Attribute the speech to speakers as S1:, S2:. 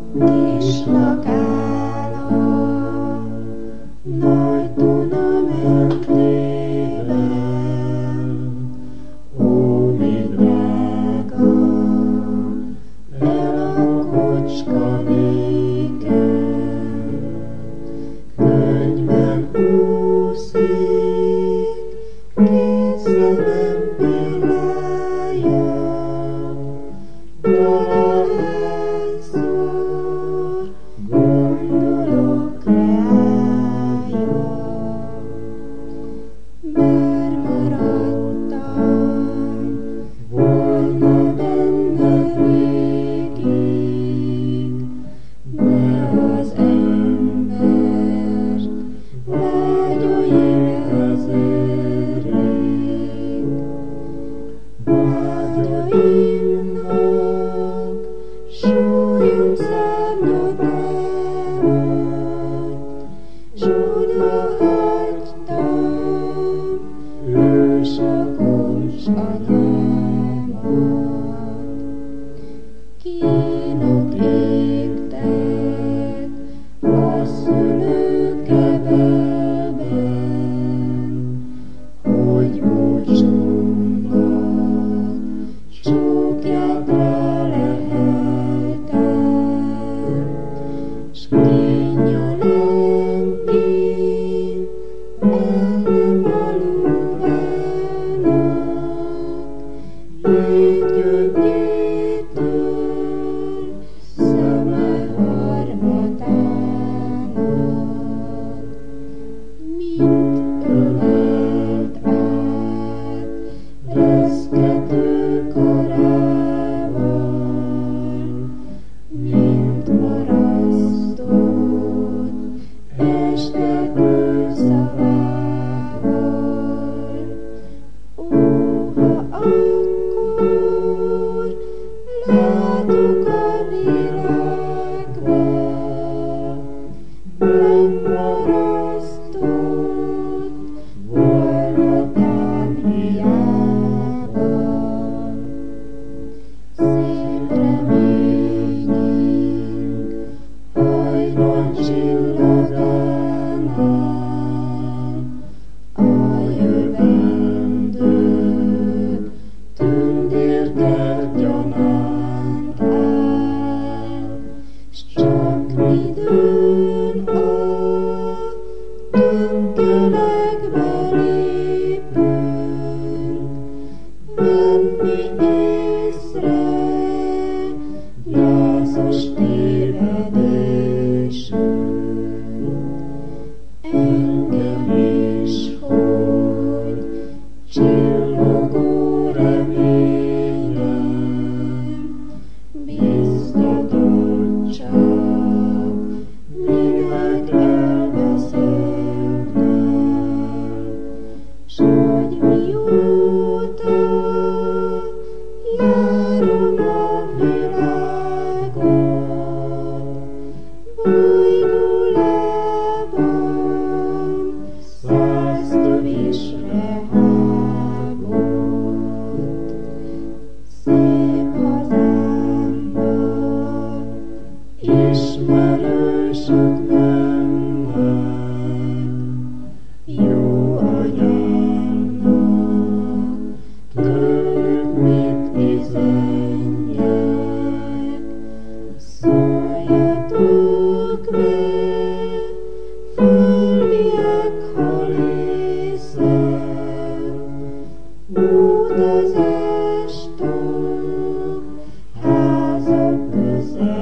S1: Kis lakállam, nagy Duna mentében, ó, mi drága, el a kocska nékem, könyvben úszik, kézzel nem pillálja, valahányszor gondolok rája. Bár maradtam volna benne régig, de az embert vágyai vezerik. Vágyaimnak súlyom szárnyat támadt, s odahagytam ősakos anyámat. Kínak égtek a szülők ebelben, hogy búcsúmnak csókját ráleheltem, s kényelengén el nem aludnának, jéggyöngyétől szeme harmatának. Mint ölelt át reszkető karával, mint marasztott este őszavával. Ó, ha akkor látok a világba, nem marasztott volna tán hiába. Szép reményünk hajnal csillagánál, a jövendő tündérker gyanánt áll, s csak midőn a tönkelegbe lépünk, venni észre lázas tévedésünk. Engem is, hogy csillogó reményem, biztatott csak, minek elveszélnem, s hogy mióta járom a világot, bolygulában 100 tövisre hágott. Szép hazámba ismerősök mennek, jó anyámnak tőlük mit üzenjek. Szóljatok meg, földiek, hol észem, utazástok házak közelében.